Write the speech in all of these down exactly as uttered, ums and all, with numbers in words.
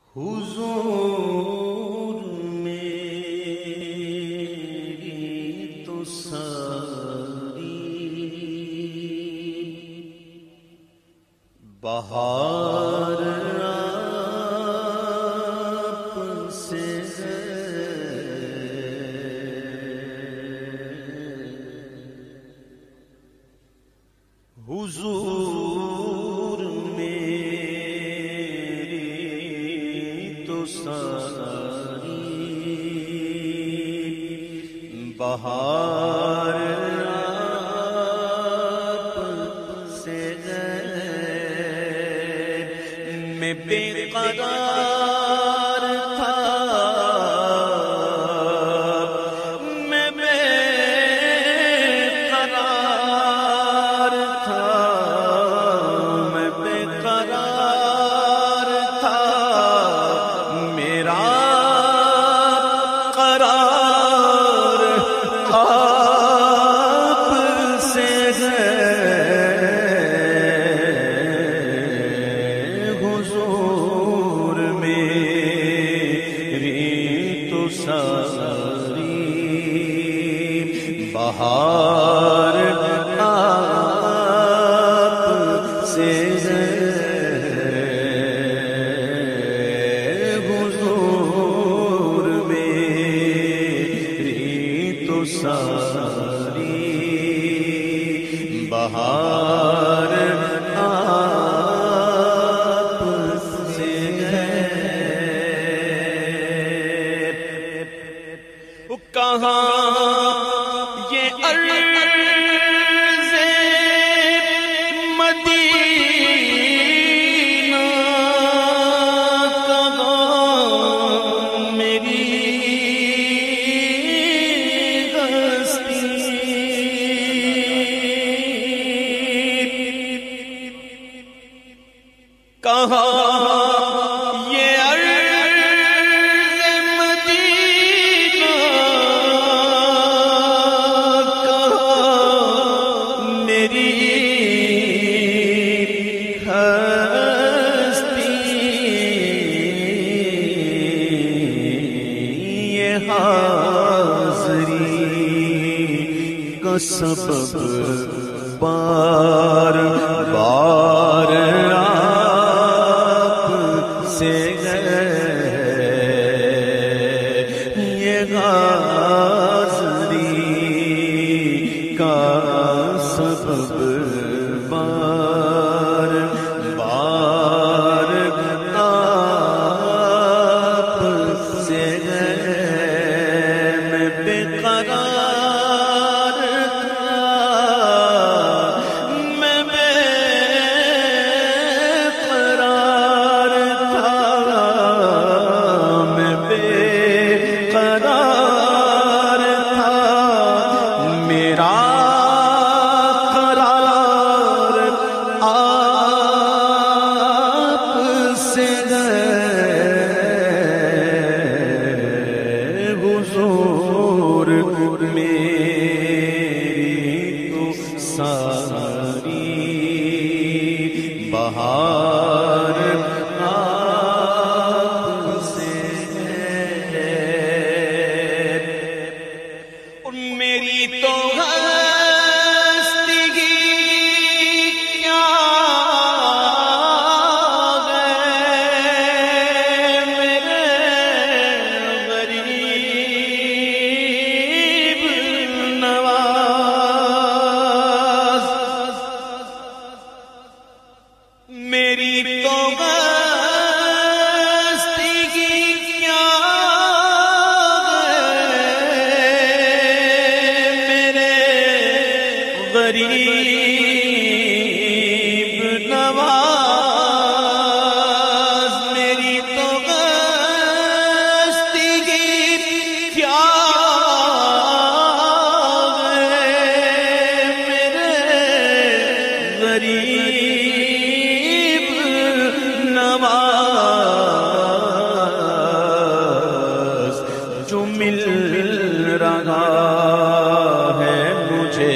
حضور میری تو ساری بہار آپ سے ہے، حضور میری تو ساری بہار آپ سے ہے، میں بے قرار تھا، میں بے قرار تھا، میں بے قرار تھا، میرا قرار آپ سے ہے، حضور میری تو ساری بہار آپ سے ہے، حضور میری تو ساری بہار آپ سے ہے۔ کہاں یہ عرض مدینہ، کہاں میری ہستی، کہاں یہ عرض مدینہ، کہاں میری ہستی، یہ حاضری کا سبب بار بار آپ سے ہے، یہ حاضری کا سبب بار بار آپ سے ہے، میں بے قرار تھا، میں بے قرار تھا، میں بے قرار تھا، میرا قرار آپ سے ہے، حضور میری تو ساری بہار آپ سے ہے، اور میری تو ہستی کیا ہے، میرے غریب نواز، میری تو ہستی کیا ہے، میرے غریب نواز، میری تو ہستی کیا ہے، میرے غریب نواز، جو مل رہا ہے مجھے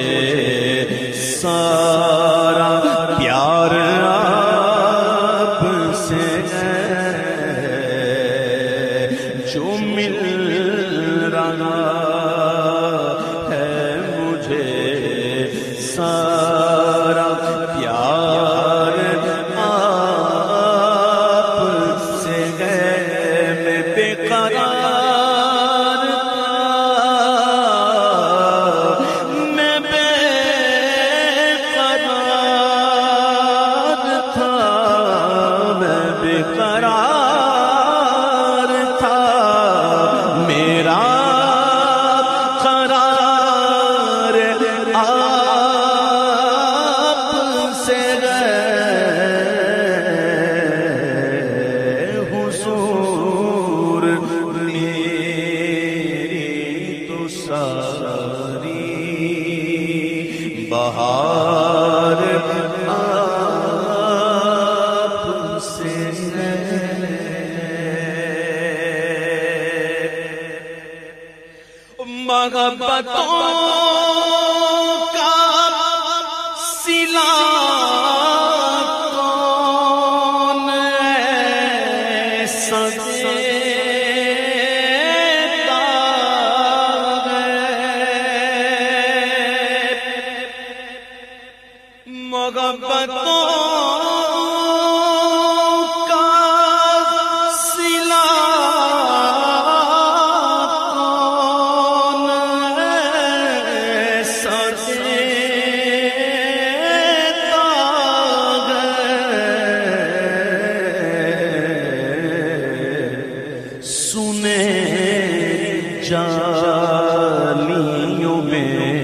سارا پیار آپ سے ہے، مل رہا ہے مجھے سارا پیار آپ سے ہے میں بے قرار میں بے قرار تھا میں بے قرار تھا میرا قرار آپ سے گئے حضور میری تو ساری بہار آپ سے محبتوں کا صلہ کون ایسا دیتا ہے محبتوں جالیوں میں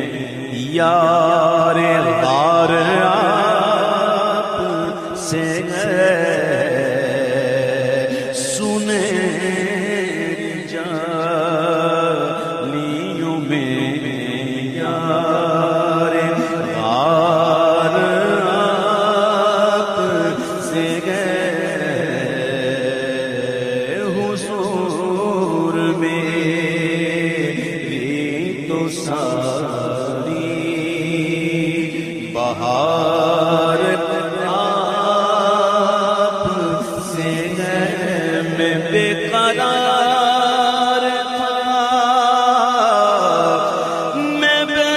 یار غار آپ سے ہے سنے جالیوں میں یار غار آپ سے گئے حضور میری تو ساری بہار آپ سے ہے میں بے قرار تھا میں بے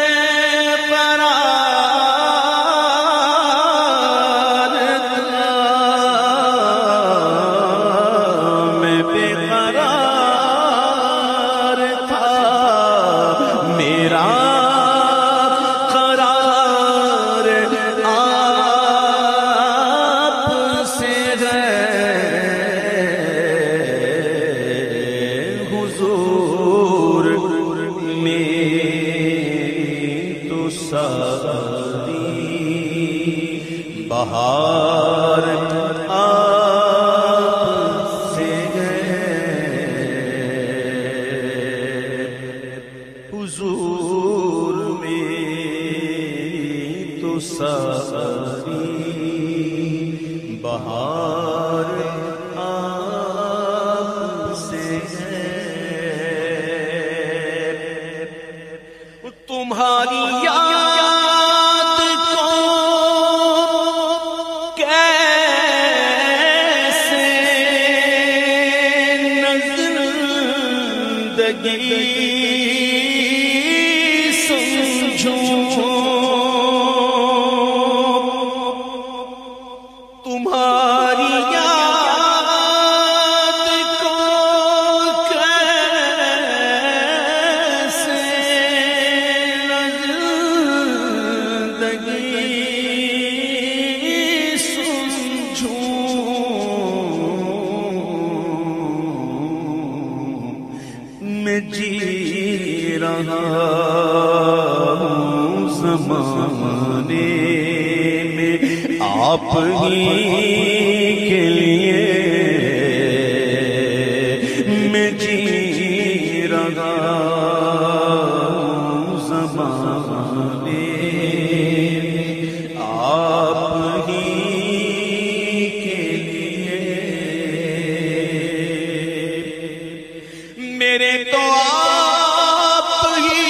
قرار تھا میں بے قرار تھا میرا قرار آپ سے ہے حضور میری تو ساری بہار آپ سے حضور میری تو ساری بہار آپ سے ہے تمہاری یاد کو کیسے زندگی تمہاری یاد کو کیسے زندگی سمجھوں میں جی رہا ہوں زمانے میں آپ ہی کے لیے میں جی رہا ہوں زمانے میں آپ ہی کے لیے میرے تو آپ ہی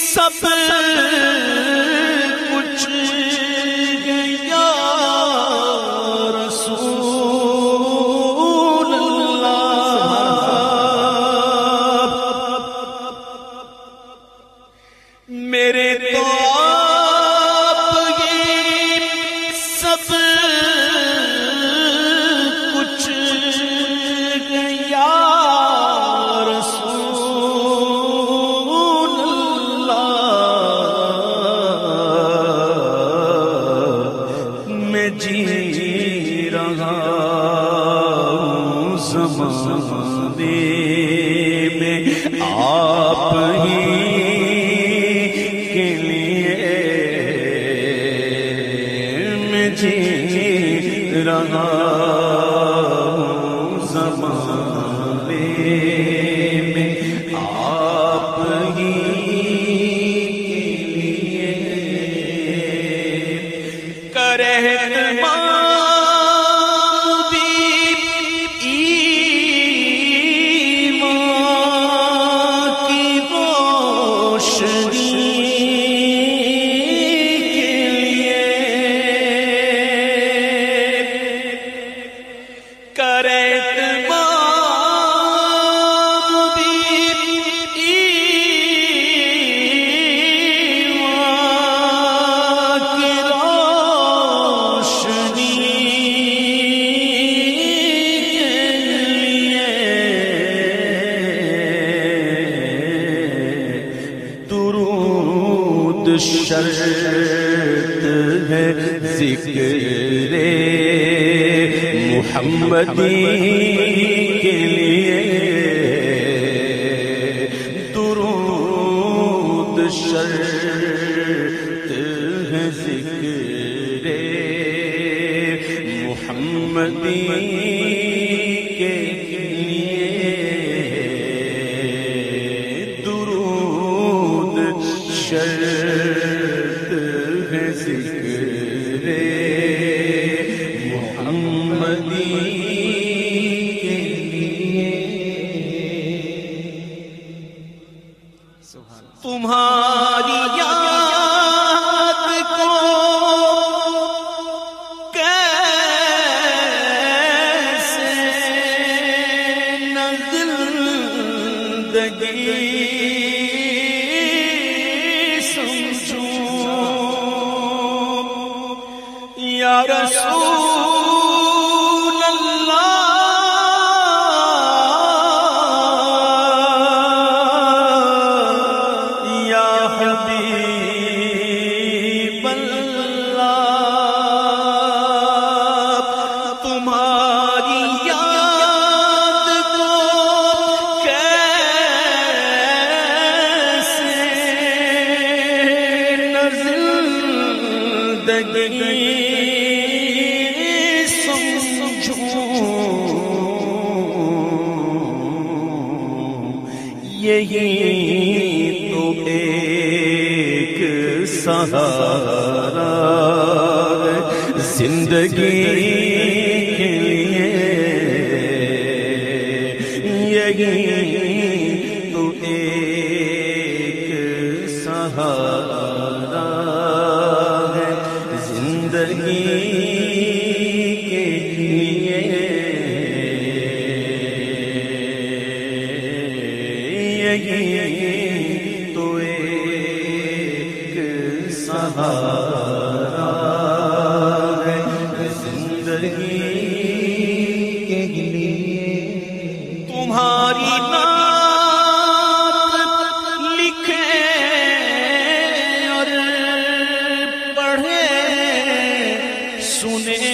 سب کچھ گیا رہا ہوں زمانے میں آپ ہی کے لیے میں جی رہا ہوں زمانے میں آپ ہی کے لیے کرے شرط ہے ذکر محمدی کے لیے درود شرط ہے ذکر محمدی کے لیے درود شرط ذکر محمدی کے لیے تمہاری یاد کو کیسے نہ زندگی یا رسول اللہ یا حبیب اللہ تمہاری یاد کو کیسے نہ زندگی یہی تو ایک سہارا زندگی کے لیے یہی تو ایک سہارا ہے زندگی کے لیے یہی تو ایک سہارا ہے زندگی کے لیے تمہاری نعت لکھے اور پڑھے سنے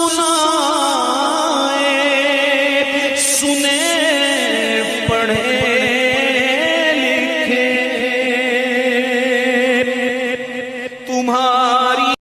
پڑھے